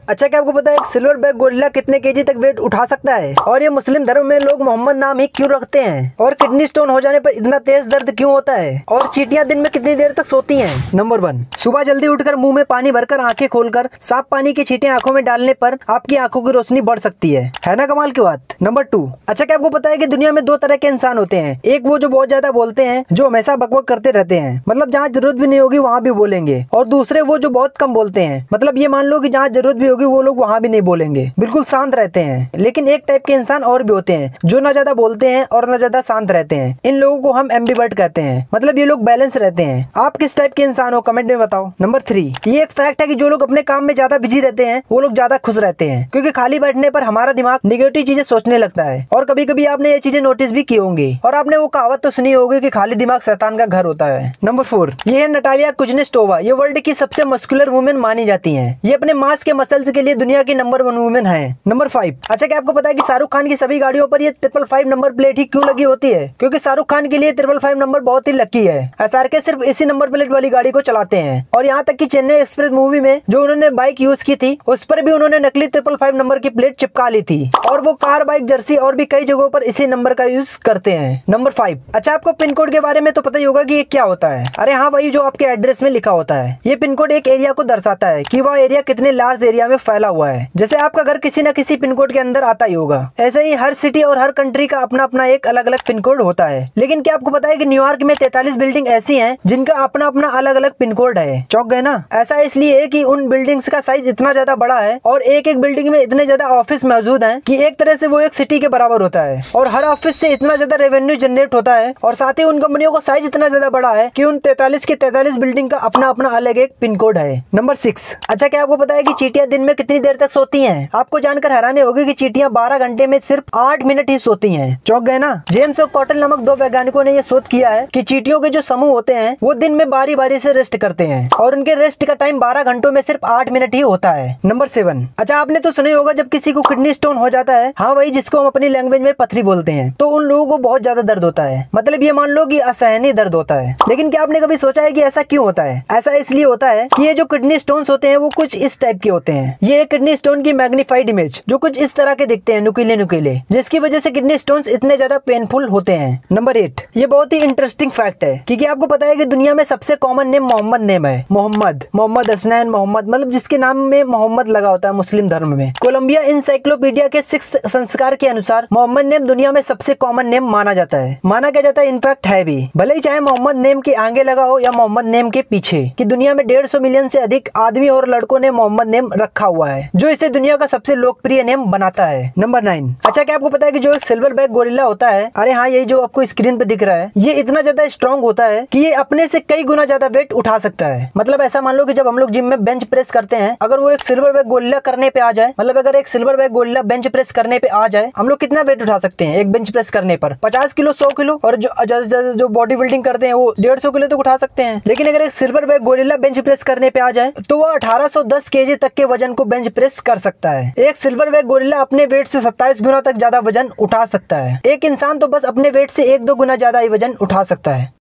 अच्छा, क्या आपको पता है एक सिल्वर बैक गोरिल्ला कितने केजी तक वेट उठा सकता है? और ये मुस्लिम धर्म में लोग मोहम्मद नाम ही क्यों रखते हैं? और किडनी स्टोन हो जाने पर इतना तेज दर्द क्यों होता है? और चींटियां दिन में कितनी देर तक सोती हैं? नंबर 1, सुबह जल्दी उठकर मुंह में पानी भरकर आंखें खोलकर साफ पानी की छींटे आंखों में डालने पर आपकी आंखों की रोशनी बढ़ सकती है ना कमाल की बात। नंबर 2, अच्छा, क्या आपको पता है कि दुनिया में 2 तरह के इंसान होते हैं। एक वो जो बहुत ज्यादा बोलते हैं, जो हमेशा बकबक करते रहते हैं, मतलब जहाँ जरूरत भी नहीं होगी वहाँ भी बोलेंगे। और दूसरे वो जो बहुत कम बोलते हैं, मतलब ये मान लो कि जहाँ जरूरत भी होगी वो लोग वहाँ भी नहीं बोलेंगे, बिल्कुल शांत रहते हैं। लेकिन एक टाइप के इंसान और भी होते हैं जो ना ज्यादा बोलते हैं और ना ज्यादा शांत रहते हैं। इन लोगों को हम एम्बिवर्ट कहते हैं, मतलब ये लोग बैलेंस रहते हैं। आप किस टाइप के इंसान हो, कमेंट में बताओ। नंबर 3, ये एक फैक्ट है कि जो लोग अपने काम में ज्यादा बिजी रहते हैं वो लोग ज्यादा खुश रहते हैं, क्योंकि खाली बैठने पर हमारा दिमाग निगेटिव चीजें सोचने लगता है। और कभी कभी आपने ये चीजें नोटिस भी की होंगी। और आपने वो कहावत तो सुनी होगी कि खाली दिमाग शैतान का घर होता है। नंबर 4, ये है नटालिया कुज़नेत्सोवा। ये वर्ल्ड की सबसे मस्कुलर वुमेन मानी जाती हैं। ये अपने मांस के मसल्स के लिए दुनिया की नंबर 1 वुमेन है। नंबर 5, अच्छा, क्या आपको पता है कि शाहरुख खान की सभी गाड़ियों पर ये 555 नंबर प्लेट ही क्यों लगी होती है? क्योंकि शाहरुख खान के लिए 555 नंबर बहुत ही लकी है। एसआरके सिर्फ इसी नंबर प्लेट वाली गाड़ी को चलाते हैं। और यहाँ तक कि चेन्नई एक्सप्रेस मूवी में जो उन्होंने बाइक यूज की थी, उस पर भी उन्होंने नकली 555 नंबर की प्लेट चिपका ली थी। और वो कार, बाइक, जर्सी और भी कई जगहों पर इसी नंबर का यूज करते हैं। नंबर 5, अच्छा, आपको पिन कोड के बारे में तो पता ही होगा कि ये क्या होता है। अरे हाँ, वही जो आपके एड्रेस में लिखा होता है। ये पिन कोड एक एरिया को दर्शाता है कि वह एरिया कितने लार्ज एरिया में फैला हुआ है। जैसे आपका घर किसी न किसी पिन कोड के अंदर आता ही होगा, ऐसे ही हर सिटी और हर कंट्री का अपना अपना एक अलग अलग पिन कोड होता है। लेकिन क्या आपको पता है कि न्यूयॉर्क में 43 बिल्डिंग ऐसी हैं जिनका अपना अपना अलग अलग पिन कोड है? चौंक गए ना? ऐसा इसलिए है कि उन बिल्डिंग्स का साइज इतना ज्यादा बड़ा है और एक एक बिल्डिंग में इतने ज्यादा ऑफिस मौजूद हैं कि एक तरह से वो एक सिटी के बराबर होता है। और हर ऑफिस से इतना ज्यादा रेवेन्यू जनरेट होता है और साथ ही उन कंपनियों का साइज इतना ज्यादा बड़ा है कि उन 43 के 43 बिल्डिंग का अपना अपना अलग एक पिन कोड है। नंबर 6, अच्छा, क्या आपको पता है कि चींटियां दिन में कितनी देर तक सोती हैं? आपको जानकर हैरानी होगी कि चींटियां 12 घंटे में सिर्फ 8 मिनट ही सोती हैं। चौंक गए ना? जेम्स और कॉटन नामक 2 वैज्ञानिकों ने यह शोध किया है कि चींटियों के जो समूह होते हैं वो दिन में बारी बारी से रेस्ट करते हैं और उनके रेस्ट का टाइम 12 घंटों में सिर्फ 8 मिनट ही होता है। नंबर 7, अच्छा, आपने तो सुना होगा जब किसी को किडनी स्टोन हो जाता है, हाँ वही जिसको हम अपनी लैंग्वेज में पथरी बोलते हैं, तो उन लोगों को बहुत ज्यादा दर्द होता है। मतलब ये मान लो कि असहनीय दर्द होता है। लेकिन क्या आपने कभी सोचा है कि ऐसा क्यों होता है? ऐसा इसलिए होता है कि ये जो किडनी स्टोन्स होते हैं वो कुछ इस टाइप के होते हैं। ये एक किडनी स्टोन की मैग्नीफाइड इमेज जो कुछ इस तरह के दिखते हैं, नुकीले नुकीले, जिसकी वजह से किडनी स्टोन्स इतने ज्यादा पेनफुल होते हैं। नंबर 8, ये बहुत ही इंटरेस्टिंग फैक्ट है क्योंकि आपको पता है कि दुनिया में सबसे कॉमन नेम मोहम्मद नेम है। मोहम्मद हसनैन मोहम्मद, मतलब जिसके नाम में मोहम्मद लगा होता है मुस्लिम धर्म में। कोलंबिया इंसाइक्लोपीडिया के 6th संस्कार के अनुसार मोहम्मद नेम दुनिया में सबसे कॉमन नेम माना जाता है। माना क्या जाता है, इनफैक्ट है भी। भले ही चाहे मोहम्मद नेम के आगे लगा हो या मोहम्मद नेम के पीछे, कि दुनिया में 150 मिलियन से अधिक आदमी और लड़कों ने मोहम्मद नेम रखा हुआ है, जो इसे दुनिया का सबसे लोकप्रिय नेम बनाता है। नंबर 9, अच्छा, क्या आपको पता है कि जो एक सिल्वर बैक गोरिल्ला होता है, अरे हाँ, यही जो आपको स्क्रीन पे दिख रहा है, ये इतना ज्यादा स्ट्रॉन्ग होता है कि ये अपने से कई गुना ज्यादा वेट उठा सकता है। मतलब ऐसा मान लो कि जब हम लोग जिम में बेंच प्रेस करते हैं, अगर वो एक सिल्वर बैक गोरिल्ला करने पे आ जाए, मतलब अगर एक silverback gorilla bench press करने पे आ जाए, हम लोग कितना वेट उठा सकते हैं एक बेंच प्रेस करने पर? 50 किलो, 100 किलो। और जो बॉडी बिल्डिंग करते हैं वो 150 किलो तक उठा सकते हैं। लेकिन अगर एक silverback gorilla bench press करने पे आ जाए तो वो 1810 केजी तक के वजन को बेंच प्रेस कर सकता है। एक सिल्वर बैक गोरिल्ला अपने वेट से 27 गुना तक ज्यादा वजन उठा सकता है। एक इंसान तो बस अपने वेट से 1-2 गुना ज्यादा ही वजन उठा सकता है।